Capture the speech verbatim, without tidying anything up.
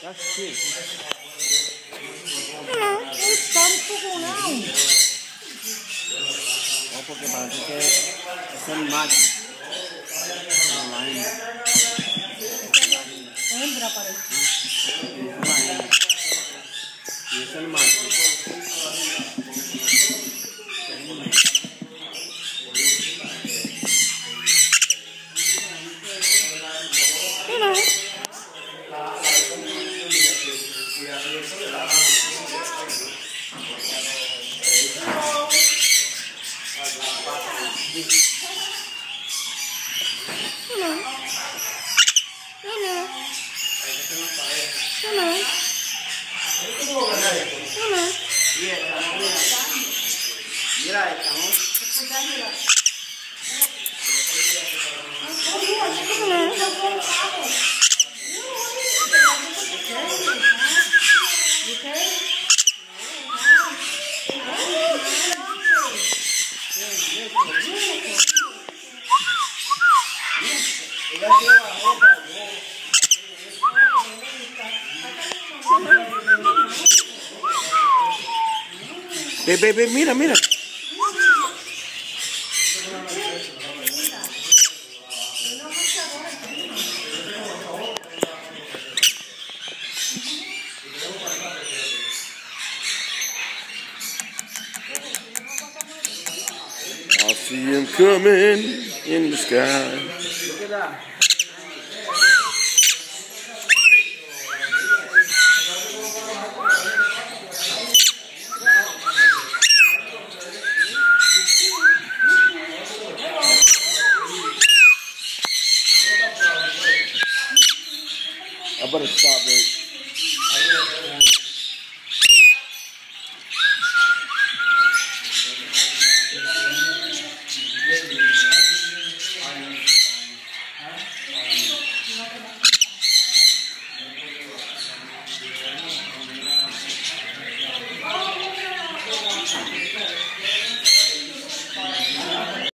Cacete. Não, não está no fogo, não. Ó, porque parece que é animado. Online. Hembra, parece. Isso é animado. Mira, estamos. Bebê, bebê, mira, mira. I see him coming in the sky. I better stop, babe.